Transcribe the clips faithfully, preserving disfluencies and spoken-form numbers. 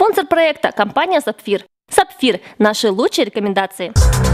Спонсор проекта – компания Сапфир. Сапфир – наши лучшие рекомендации.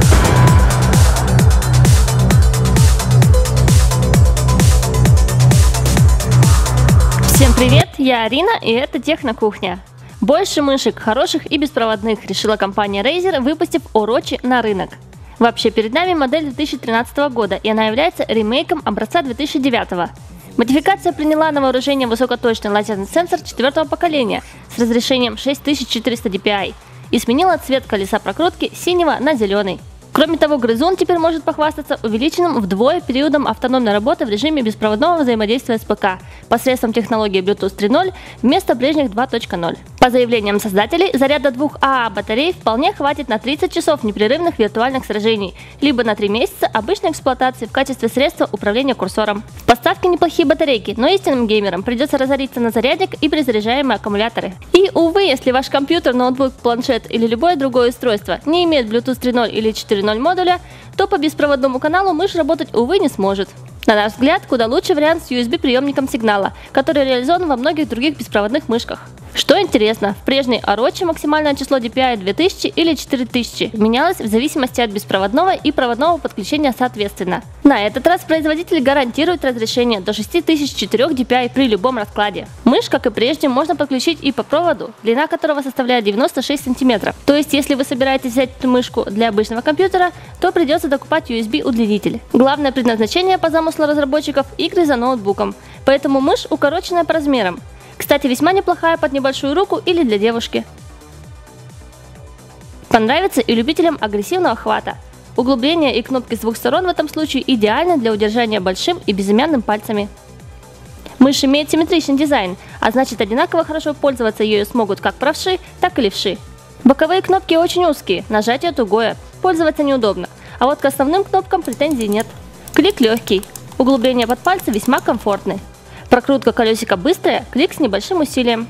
Всем привет, я Арина, и это Технокухня. Больше мышек, хороших и беспроводных, решила компания Razer, выпустив Orochi на рынок. Вообще, перед нами модель две тысячи тринадцатого года, и она является ремейком образца две тысячи девятого. Модификация приняла на вооружение высокоточный лазерный сенсор четвертого поколения с разрешением шесть тысяч четыреста ди пи ай и сменила цвет колеса прокрутки с синего на зеленый. Кроме того, грызун теперь может похвастаться увеличенным вдвое периодом автономной работы в режиме беспроводного взаимодействия с ПК посредством технологии Bluetooth три ноль вместо прежних два точка ноль. По заявлениям создателей, заряда двух АА батарей вполне хватит на тридцать часов непрерывных виртуальных сражений, либо на три месяца обычной эксплуатации в качестве средства управления курсором. В поставке неплохие батарейки, но истинным геймерам придется разориться на зарядник и перезаряжаемые аккумуляторы. И, увы, если ваш компьютер, ноутбук, планшет или любое другое устройство не имеет Bluetooth три ноль или четыре ноль модуля, то по беспроводному каналу мышь работать, увы, не сможет. На наш взгляд, куда лучше вариант с ю эс би-приемником сигнала, который реализован во многих других беспроводных мышках. Что интересно, в прежней Orochi максимальное число ди пи ай две тысячи или четыре тысячи менялось в зависимости от беспроводного и проводного подключения соответственно. На этот раз производитель гарантирует разрешение до шести тысяч четырех ди пи ай при любом раскладе. Мышь, как и прежде, можно подключить и по проводу, длина которого составляет девяносто шесть сантиметров. То есть, если вы собираетесь взять эту мышку для обычного компьютера, то придется докупать ю эс би-удлинитель. Главное предназначение по замыслу разработчиков – игры за ноутбуком, поэтому мышь укороченная по размерам. Кстати, весьма неплохая под небольшую руку или для девушки. Понравится и любителям агрессивного хвата. Углубления и кнопки с двух сторон в этом случае идеальны для удержания большим и безымянным пальцами. Мышь имеет симметричный дизайн, а значит одинаково хорошо пользоваться ею смогут как правши, так и левши. Боковые кнопки очень узкие, нажатие тугое, пользоваться неудобно, а вот к основным кнопкам претензий нет. Клик легкий, углубления под пальцы весьма комфортны. Прокрутка колесика быстрая, клик с небольшим усилием.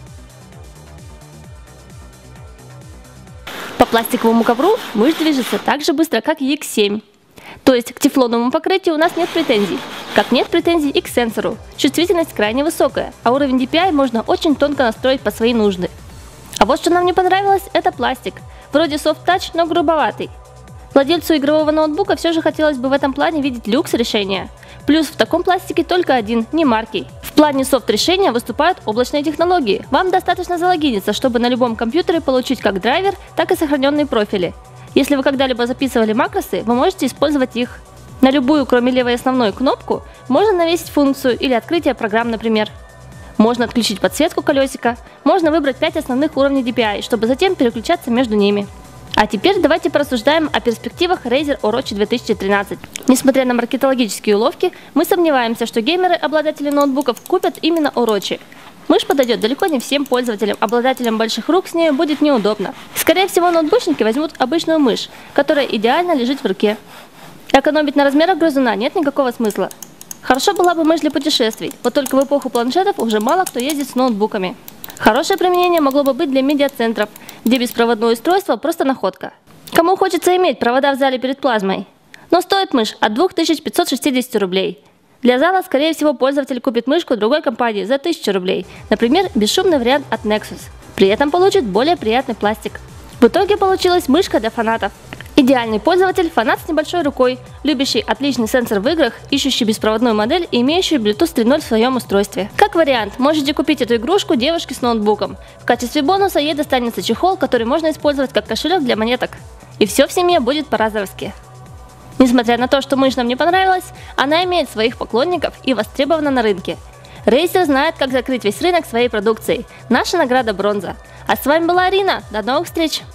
По пластиковому ковру мышь движется так же быстро, как и икс семь. То есть к тефлоновому покрытию у нас нет претензий. Как нет претензий и к сенсору. Чувствительность крайне высокая, а уровень ди пи ай можно очень тонко настроить под свои нужды. А вот что нам не понравилось, это пластик. Вроде soft touch, но грубоватый. Владельцу игрового ноутбука все же хотелось бы в этом плане видеть люкс решения. Плюс в таком пластике только один, не марки. В плане софт-решения выступают облачные технологии. Вам достаточно залогиниться, чтобы на любом компьютере получить как драйвер, так и сохраненные профили. Если вы когда-либо записывали макросы, вы можете использовать их. На любую, кроме левой основной кнопку, можно навесить функцию или открытие программ, например. Можно отключить подсветку колесика, можно выбрать пять основных уровней ди пи ай, чтобы затем переключаться между ними. А теперь давайте порассуждаем о перспективах Razer Orochi две тысячи тринадцать. Несмотря на маркетологические уловки, мы сомневаемся, что геймеры, обладатели ноутбуков, купят именно Orochi. Мышь подойдет далеко не всем пользователям, обладателям больших рук с ней будет неудобно. Скорее всего, ноутбучники возьмут обычную мышь, которая идеально лежит в руке. Экономить на размерах грызуна нет никакого смысла. Хорошо была бы мышь для путешествий, вот только в эпоху планшетов уже мало кто ездит с ноутбуками. Хорошее применение могло бы быть для медиацентров, где беспроводное устройство просто находка. Кому хочется иметь провода в зале перед плазмой? Но стоит мышь от двух тысяч пятисот шестидесяти рублей. Для зала, скорее всего, пользователь купит мышку другой компании за тысячу рублей, например, бесшумный вариант от Nexus. При этом получит более приятный пластик. В итоге получилась мышка для фанатов. Идеальный пользователь – фанат с небольшой рукой, любящий отличный сенсор в играх, ищущий беспроводную модель и имеющий Bluetooth три ноль в своем устройстве. Как вариант, можете купить эту игрушку девушке с ноутбуком. В качестве бонуса ей достанется чехол, который можно использовать как кошелек для монеток. И все в семье будет по-разовски. Несмотря на то, что мышь нам не понравилась, она имеет своих поклонников и востребована на рынке. Razer знает, как закрыть весь рынок своей продукцией. Наша награда бронза. А с вами была Арина. До новых встреч!